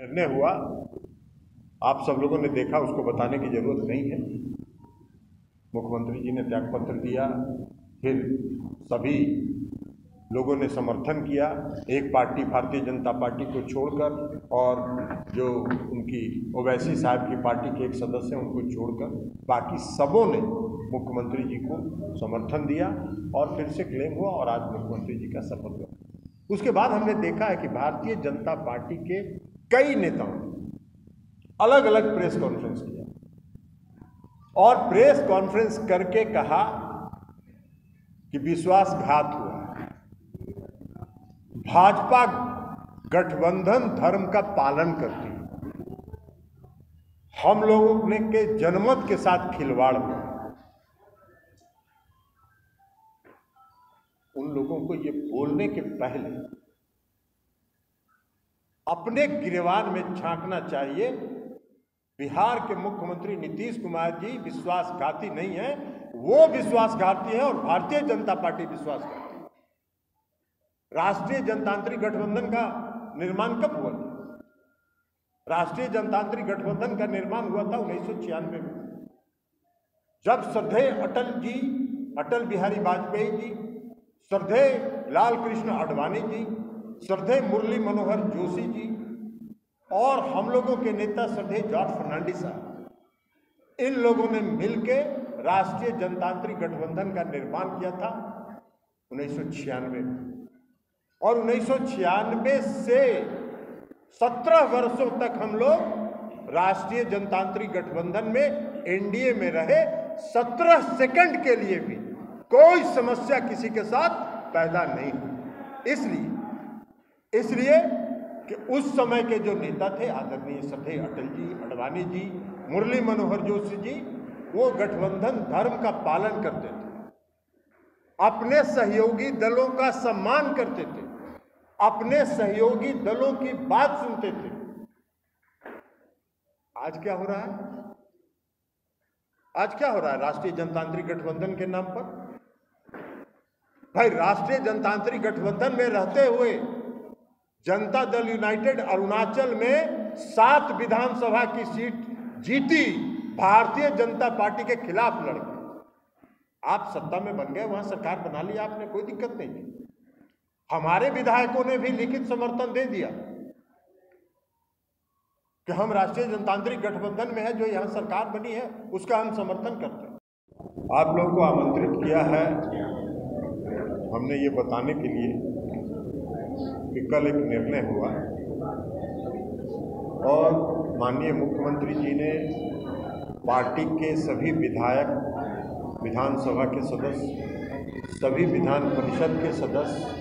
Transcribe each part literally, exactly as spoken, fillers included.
निर्णय हुआ, आप सब लोगों ने देखा, उसको बताने की जरूरत नहीं है। मुख्यमंत्री जी ने त्यागपत्र दिया, फिर सभी लोगों ने समर्थन किया, एक पार्टी भारतीय जनता पार्टी को छोड़कर और जो उनकी ओवैसी साहब की पार्टी के एक सदस्य हैं उनको छोड़कर बाकी सबों ने मुख्यमंत्री जी को समर्थन दिया और फिर से क्लेम हुआ और आज मुख्यमंत्री जी का शपथ हुआ। उसके बाद हमने देखा है कि भारतीय जनता पार्टी के कई नेताओं ने अलग अलग प्रेस कॉन्फ्रेंस किया और प्रेस कॉन्फ्रेंस करके कहा कि विश्वासघात हुआ, भाजपा गठबंधन धर्म का पालन करती है, हम लोगों ने के जनमत के साथ खिलवाड़ हुआ। उन लोगों को ये बोलने के पहले अपने गिरवान में झांकना चाहिए। बिहार के मुख्यमंत्री नीतीश कुमार जी विश्वासघाती नहीं है, वो विश्वासघाती है और भारतीय जनता पार्टी विश्वासघाती है। राष्ट्रीय जनतांत्रिक गठबंधन का निर्माण कब हुआ था? राष्ट्रीय जनतांत्रिक गठबंधन का निर्माण हुआ था उन्नीस सौ छियानवे में, जब श्रद्धेय अटल जी, अटल बिहारी वाजपेयी जी, श्रद्धेय लाल कृष्ण आडवाणी जी, श्रद्धेय मुरली मनोहर जोशी जी और हम लोगों के नेता श्रद्धेय जॉर्ज फर्नांडिस साहब, इन लोगों ने मिलकर राष्ट्रीय जनतांत्रिक गठबंधन का निर्माण किया था उन्नीस सौ छियानवे में। और उन्नीस सौ छियानवे से सत्रह वर्षों तक हम लोग राष्ट्रीय जनतांत्रिक गठबंधन में एनडीए में रहे। सत्रह सेकंड के लिए भी कोई समस्या किसी के साथ पैदा नहीं हुई। इसलिए इसलिए कि उस समय के जो नेता थे आदरणीय श्रद्धेय अटल जी, आडवाणी जी, मुरली मनोहर जोशी जी, वो गठबंधन धर्म का पालन करते थे, अपने सहयोगी दलों का सम्मान करते थे, अपने सहयोगी दलों की बात सुनते थे। आज क्या हो रहा है? आज क्या हो रहा है राष्ट्रीय जनतांत्रिक गठबंधन के नाम पर? भाई, राष्ट्रीय जनतांत्रिक गठबंधन में रहते हुए जनता दल यूनाइटेड अरुणाचल में सात विधानसभा की सीट जीती, भारतीय जनता पार्टी के खिलाफ लड़के। आप सत्ता में बन गए, वहां सरकार बना ली आपने, कोई दिक्कत नहीं थी। हमारे विधायकों ने भी लिखित समर्थन दे दिया कि हम राष्ट्रीय जनतांत्रिक गठबंधन में है, जो यहां सरकार बनी है उसका हम समर्थन करते हैं। आप लोगों को आमंत्रित किया है हमने ये बताने के लिए कि कल एक निर्णय हुआ और माननीय मुख्यमंत्री जी ने पार्टी के सभी विधायक, विधानसभा के सदस्य, सभी विधान परिषद के सदस्य,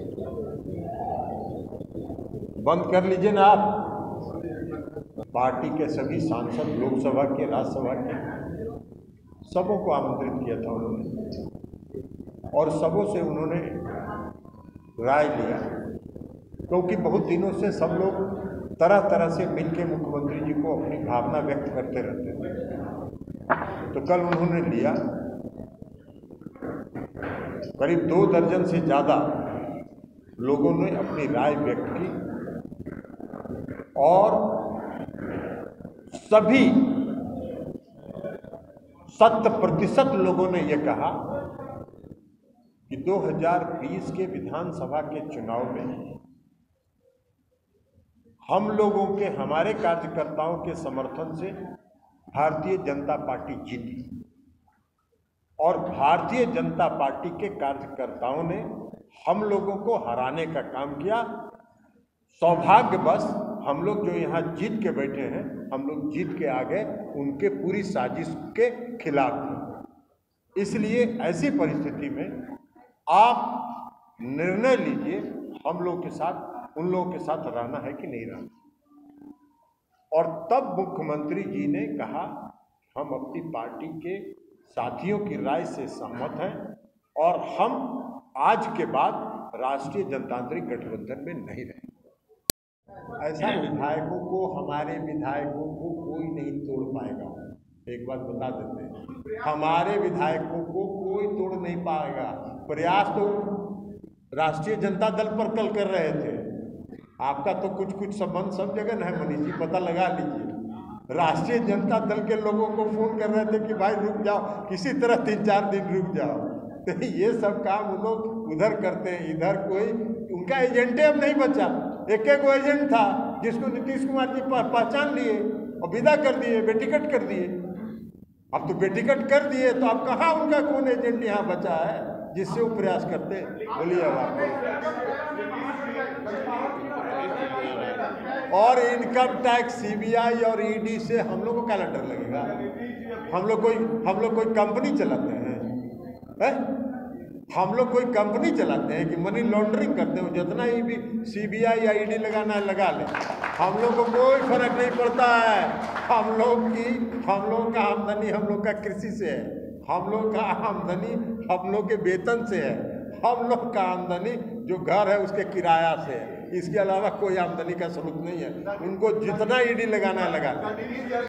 बंद कर लीजिए ना आप, पार्टी के सभी सांसद, लोकसभा के, राज्यसभा के, सबों को आमंत्रित किया था उन्होंने और सबों से उन्होंने राय लिया, क्योंकि बहुत दिनों से सब लोग तरह तरह से मिलकर मुख्यमंत्री जी को अपनी भावना व्यक्त करते रहते थे। तो कल उन्होंने लिया, करीब दो दर्जन से ज़्यादा लोगों ने अपनी राय व्यक्त की और सभी शत प्रतिशत लोगों ने यह कहा कि दो हज़ार बीस के विधानसभा के चुनाव में हम लोगों के, हमारे कार्यकर्ताओं के समर्थन से भारतीय जनता पार्टी जीती और भारतीय जनता पार्टी के कार्यकर्ताओं ने हम लोगों को हराने का काम किया। सौभाग्यवश हम लोग जो यहाँ जीत के बैठे हैं, हम लोग जीत के आ गए उनके पूरी साजिश के खिलाफ थे। इसलिए ऐसी परिस्थिति में आप निर्णय लीजिए, हम लोग के साथ, उन लोगों के साथ रहना है कि नहीं रहना। और तब मुख्यमंत्री जी ने कहा हम अपनी पार्टी के साथियों की राय से सहमत हैं और हम आज के बाद राष्ट्रीय जनतांत्रिक गठबंधन में नहीं रहेंगे। ऐसा विधायकों को, हमारे विधायकों को कोई नहीं तोड़ पाएगा। एक बात बता देते हैं, हमारे विधायकों को कोई तोड़ नहीं पाएगा। प्रयास तो राष्ट्रीय जनता दल पर कल कर रहे थे, आपका तो कुछ कुछ संबंध सब जगह है मनीष जी, पता लगा लीजिए। राष्ट्रीय जनता दल के लोगों को फोन कर रहे थे कि भाई रुक जाओ, किसी तरह तीन चार दिन रुक जाओ। तो ये सब काम वो लोग उधर करते हैं, इधर कोई उनका एजेंटे अब नहीं बचा। एक एक वो एजेंट था जिसको नीतीश कुमार जी पहचान लिए और विदा कर दिए, बेटिकट कर दिए। अब तो बेटिकट कर दिए तो अब कहाँ उनका कौन एजेंट यहाँ बचा है जिससे वो प्रयास करते? बोलिए अब। और इनकम टैक्स, सीबीआई और ईडी से हम लोग को क्या डर लगेगा? हम लोग कोई हम लोग कोई कंपनी चलाते हैं, है? हम लोग कोई कंपनी चलाते हैं कि मनी लॉन्ड्रिंग करते हो? जितना ही भी सीबीआई या ईडी लगाना है लगा ले, हम लोग को कोई फर्क नहीं पड़ता है। हम लोग की हम लोग का आमदनी हम लोग का कृषि से है, हम लोग का आमदनी हम लोग के वेतन से है, हम लोग का आमदनी जो घर है उसके किराया से है। इसके अलावा कोई आमदनी का स्रोत नहीं है। उनको जितना ईडी लगाना है लगा ले।